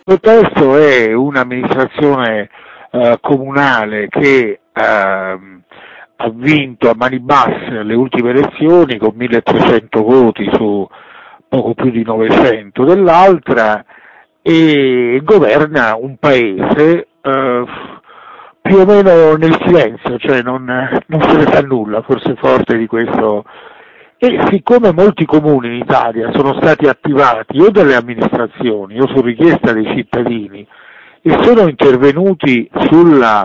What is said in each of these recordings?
Il testo è un'amministrazione comunale che ha vinto a mani basse alle ultime elezioni con 1300 voti su poco più di 900 dell'altra e governa un paese più o meno nel silenzio, cioè non se ne sa nulla, forse forte di questo. E siccome molti comuni in Italia sono stati attivati o dalle amministrazioni o su richiesta dei cittadini e sono intervenuti sulla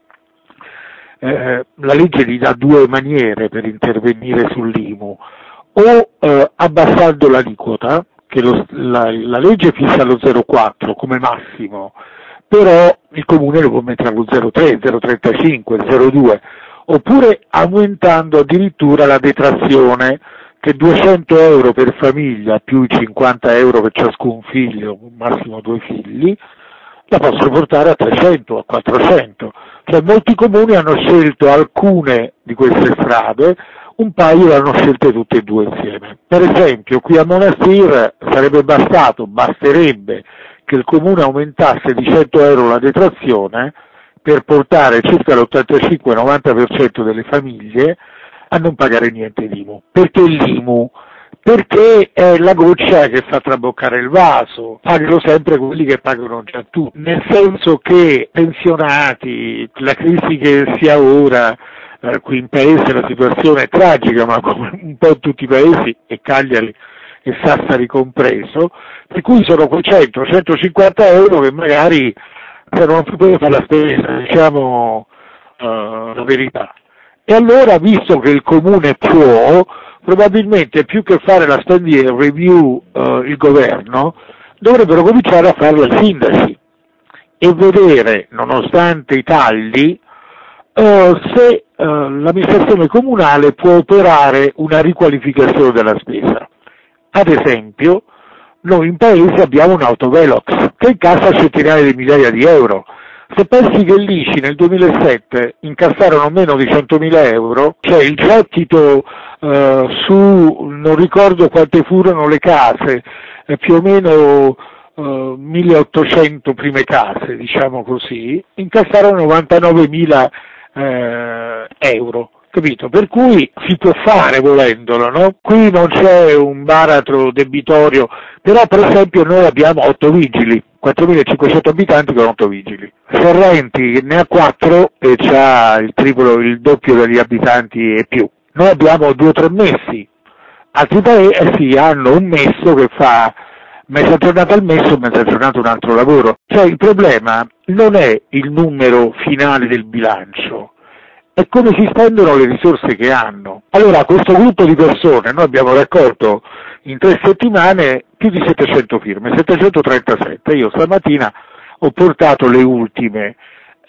la legge gli dà due maniere per intervenire sull'IMU, o abbassando l'aliquota, che la legge fissa lo 0,4 come massimo, però il comune lo può mettere allo 0,3, 0,35, 0,2, oppure aumentando addirittura la detrazione, che 200 euro per famiglia più i 50 euro per ciascun figlio, massimo 2 figli, la possono portare a 300, a 400. Cioè molti comuni hanno scelto alcune di queste strade, un paio le hanno scelte tutte e due insieme. Per esempio qui a Monastir basterebbe che il comune aumentasse di 100 euro la detrazione per portare circa l'85-90% delle famiglie a non pagare niente di IMU. Perché l'IMU? Perché è la goccia che fa traboccare il vaso, pagano sempre quelli che pagano già tutti, nel senso che pensionati, la crisi che si ha ora, qui in paese la situazione è tragica, ma come un po' in tutti i paesi, e Cagliari e Sassari compreso, per cui sono quei 100-150 euro che magari non si può fare la spesa, diciamo la verità. E allora, visto che il comune può, probabilmente più che fare la spending review il governo, dovrebbero cominciare a farla i sindaci e vedere, nonostante i tagli, se l'amministrazione comunale può operare una riqualificazione della spesa. Ad esempio, noi in paese abbiamo un autovelox che incassa centinaia di migliaia di euro. Se pensi che l'ICI nel 2007 incassarono meno di 100.000 euro, cioè il gettito su non ricordo quante furono le case, più o meno 1800 prime case, diciamo così, incassarono 99.000 euro. Capito? Per cui si può fare volendolo, no? Qui non c'è un baratro debitorio, però per esempio noi abbiamo 8 vigili, 4.500 abitanti con 8 vigili. Sorrenti ne ha 4 e c'ha il triplo, il doppio degli abitanti e più. Noi abbiamo 2 o 3 messi, altri paesi hanno un messo che fa mezza giornata al messo, mezza giornata un altro lavoro. Cioè il problema non è il numero finale del bilancio, è come si spendono le risorse che hanno. Allora, questo gruppo di persone, noi abbiamo raccolto in 3 settimane più di 700 firme, 737. Io stamattina ho portato le ultime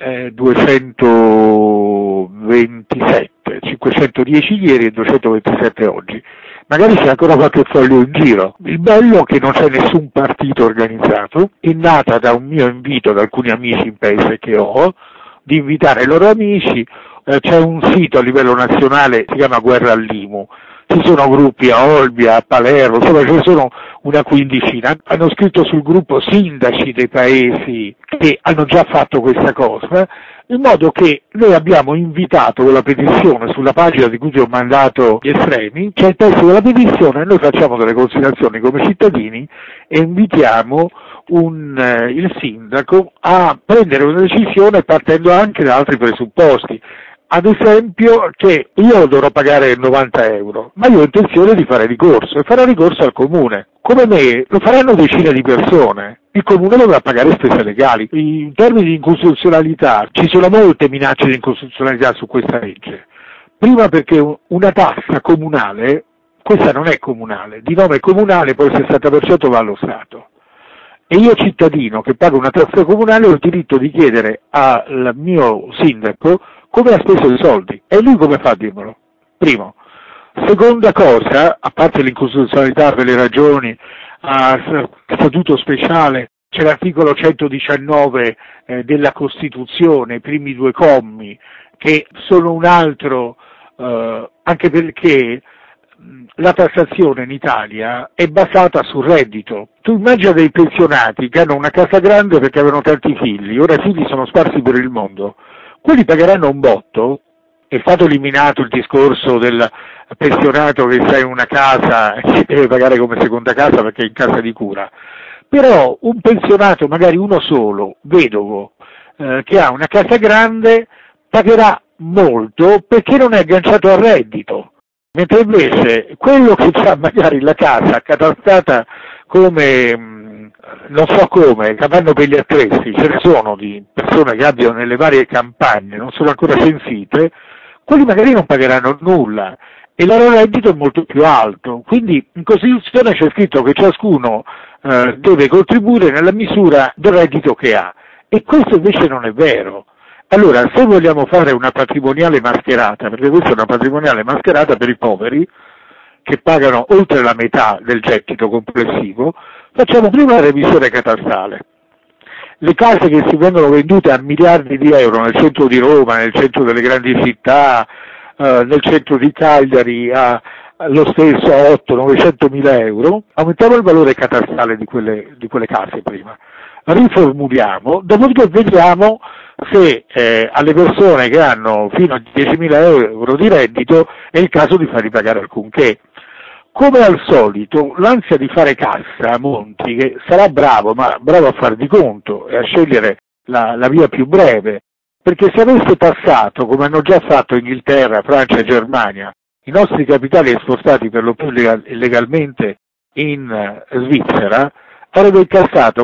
227, 510 ieri e 227 oggi. Magari c'è ancora qualche foglio in giro. Il bello è che non c'è nessun partito organizzato, è nata da un mio invito ad alcuni amici in paese che ho, di invitare i loro amici. C'è un sito a livello nazionale, si chiama Guerra all'IMU, ci sono gruppi a Olbia, a Palermo, insomma ce ne sono una quindicina, hanno scritto sul gruppo sindaci dei paesi che hanno già fatto questa cosa, in modo che noi abbiamo invitato con la petizione sulla pagina di cui ti ho mandato gli estremi, c'è il testo della petizione e noi facciamo delle considerazioni come cittadini e invitiamo il sindaco a prendere una decisione partendo anche da altri presupposti. Ad esempio che io dovrò pagare 90 euro, ma io ho intenzione di fare ricorso e farò ricorso al comune. Come me lo faranno decine di persone. Il comune dovrà pagare spese legali. In termini di incostituzionalità ci sono molte minacce di incostituzionalità su questa legge. Prima perché una tassa comunale, questa non è comunale, di nome comunale poi il 60% va allo Stato. E io cittadino che pago una tassa comunale ho il diritto di chiedere al mio sindaco come ha speso i soldi, e lui come fa a dirmelo? Primo. Seconda cosa, a parte l'incostituzionalità per le ragioni a statuto speciale, c'è l'articolo 119 della Costituzione, i primi 2 commi, che sono un altro, anche perché la tassazione in Italia è basata sul reddito. Tu immagina dei pensionati che hanno una casa grande perché avevano tanti figli, ora i figli sono sparsi per il mondo, quelli pagheranno un botto. È stato eliminato il discorso del pensionato che sta in una casa e si deve pagare come seconda casa perché è in casa di cura, però un pensionato, magari uno solo, vedovo, che ha una casa grande, pagherà molto perché non è agganciato al reddito, mentre invece quello che ha magari la casa accatastata come, non so come, capanno per gli attrezzi, ce ne sono di persone che abitano nelle varie campagne, non sono ancora censite, quelli magari non pagheranno nulla e il loro reddito è molto più alto, quindi in Costituzione c'è scritto che ciascuno deve contribuire nella misura del reddito che ha, e questo invece non è vero. Allora, se vogliamo fare una patrimoniale mascherata, perché questa è una patrimoniale mascherata per i poveri, che pagano oltre la metà del gettito complessivo, facciamo prima la revisione catastale. Le case che si vengono vendute a miliardi di euro nel centro di Roma, nel centro delle grandi città, nel centro di Cagliari, lo stesso a 800-900 mila euro, aumentiamo il valore catastale di quelle case prima, riformuliamo, dopodiché vediamo se alle persone che hanno fino a 10.000 euro di reddito è il caso di farli pagare alcunché. Come al solito, l'ansia di fare cassa, Monti, che sarà bravo, ma bravo a far di conto e a scegliere la via più breve, perché se avesse passato, come hanno già fatto Inghilterra, Francia e Germania, i nostri capitali spostati per lo più legalmente in Svizzera, avrebbe incassato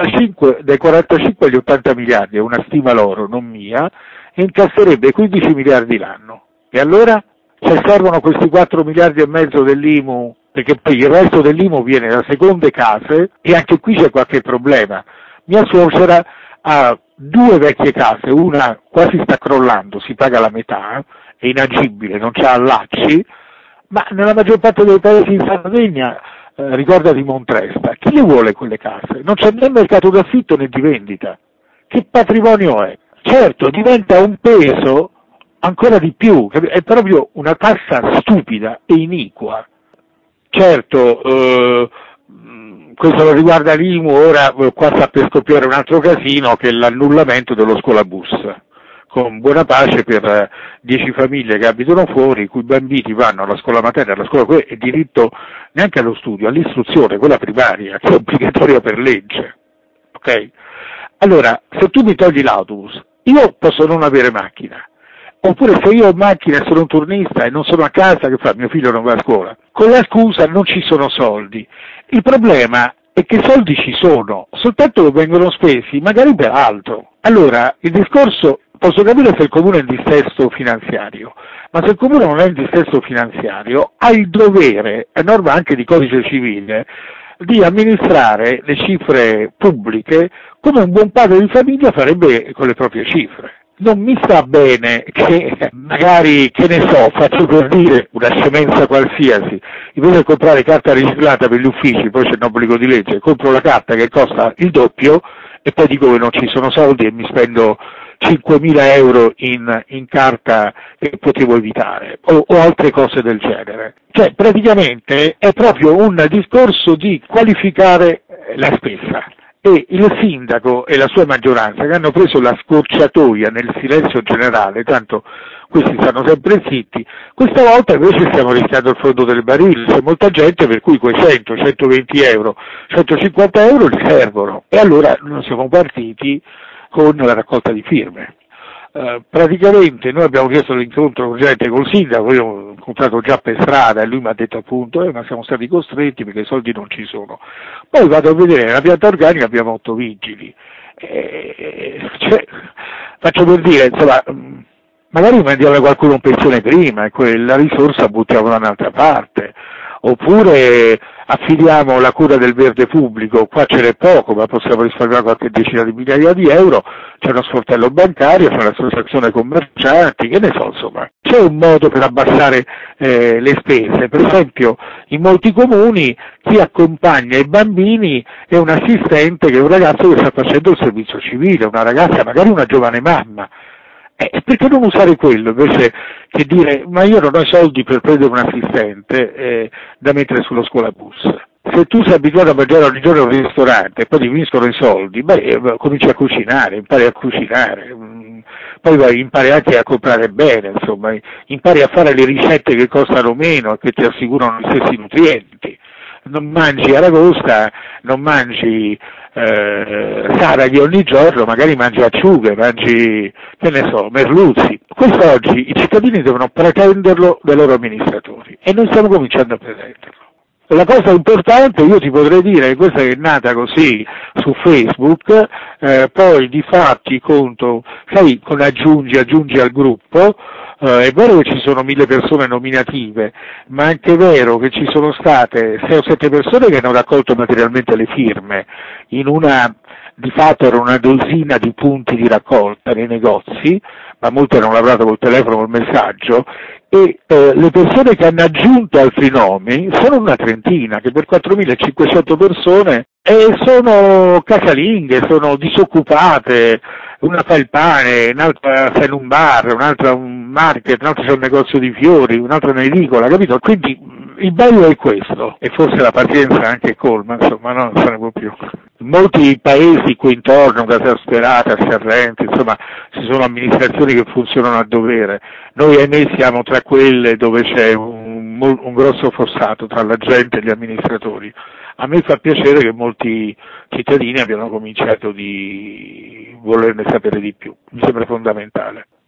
dai 45 agli 80 miliardi, è una stima loro, non mia, e incasserebbe 15 miliardi l'anno. E allora? Se servono questi 4 miliardi e mezzo dell'IMU, perché poi il resto dell'IMU viene da seconde case, e anche qui c'è qualche problema. Mia suocera ha 2 vecchie case, una quasi sta crollando, si paga la metà, è inagibile, non c'ha allacci, ma nella maggior parte dei paesi in Sardegna, ricorda di Montresta, chi le vuole quelle case? Non c'è né mercato d'affitto né di vendita. Che patrimonio è? Certo, diventa un peso ancora di più, è proprio una tassa stupida e iniqua. Certo, questo riguarda l'IMU, ora qua sta per scoppiare un altro casino che è l'annullamento dello scuolabus, con buona pace per 10 famiglie che abitano fuori, i cui bambini vanno alla scuola materna, alla scuola è diritto neanche allo studio, all'istruzione, quella primaria, che è obbligatoria per legge. Ok? Allora, se tu mi togli l'autobus, io posso non avere macchina. Oppure se io ho macchina e sono un turnista e non sono a casa, che fa? Mio figlio non va a scuola. Con la scusa non ci sono soldi. Il problema è che soldi ci sono, soltanto vengono spesi magari per altro. Allora, il discorso, posso capire se il comune è in dissesto finanziario, ma se il comune non è in dissesto finanziario, ha il dovere, è norma anche di codice civile, di amministrare le cifre pubbliche come un buon padre di famiglia farebbe con le proprie cifre. Non mi sta bene che magari, che ne so, faccio per dire una scemenza qualsiasi, invece di comprare carta riciclata per gli uffici, poi c'è l'obbligo di legge, compro la carta che costa il doppio e poi dico che non ci sono soldi e mi spendo 5.000 euro in carta che potevo evitare, o altre cose del genere. Cioè, praticamente è proprio un discorso di qualificare la spesa. E il sindaco e la sua maggioranza, che hanno preso la scorciatoia nel silenzio generale, tanto questi stanno sempre zitti, questa volta invece stiamo rischiando il fondo del barile, c'è molta gente per cui quei 100, 120 euro, 150 euro li servono, e allora noi siamo partiti con la raccolta di firme. Praticamente noi abbiamo chiesto l'incontro urgente col sindaco, io ho incontrato già per strada e lui mi ha detto appunto ma siamo stati costretti perché i soldi non ci sono. Poi vado a vedere, nella pianta organica abbiamo 8 vigili, cioè, faccio per dire, insomma, magari mandiamo a qualcuno in pensione prima e quella risorsa buttiamo da un'altra parte, oppure affidiamo la cura del verde pubblico, qua ce n'è poco ma possiamo risparmiare qualche decina di migliaia di euro, c'è uno sportello bancario, c'è un'associazione commercianti, che ne so, insomma, c'è un modo per abbassare le spese. Per esempio in molti comuni chi accompagna i bambini è un assistente che è un ragazzo che sta facendo il servizio civile, una ragazza, magari una giovane mamma. Perché non usare quello invece che dire ma io non ho i soldi per prendere un assistente da mettere sullo scuolabus? Se tu sei abituato a mangiare ogni giorno al ristorante e poi ti finiscono i soldi, cominci a cucinare, impari a cucinare, poi impari anche a comprare bene, insomma, impari a fare le ricette che costano meno e che ti assicurano gli stessi nutrienti. Non mangi aragosta, non mangi saraghi ogni giorno, magari mangi acciughe, mangi, che ne so, merluzzi. Questo oggi i cittadini devono pretenderlo dai loro amministratori e noi stiamo cominciando a pretenderlo. La cosa importante, io ti potrei dire che questa è nata così su Facebook, poi di fatti conto, sai, con aggiungi al gruppo, è vero che ci sono 1000 persone nominative, ma è anche vero che ci sono state 6 o 7 persone che hanno raccolto materialmente le firme, di fatto era una dozzina di punti di raccolta nei negozi, ma molte hanno lavorato col telefono, col messaggio, e le persone che hanno aggiunto altri nomi sono una trentina, che per 4.500 persone sono casalinghe, sono disoccupate, una fa il pane, un'altra sta in un bar, un'altra un market, un'altra c'è un negozio di fiori, un'altra un'edicola, capito? Quindi il bello è questo, e forse la pazienza anche colma, insomma, no, non se ne può più. In molti paesi qui intorno, Casalsperata, Serrente, insomma, ci sono amministrazioni che funzionano a dovere. Noi ahimè siamo tra quelle dove c'è un grosso fossato tra la gente e gli amministratori. A me fa piacere che molti cittadini abbiano cominciato di volerne sapere di più, mi sembra fondamentale.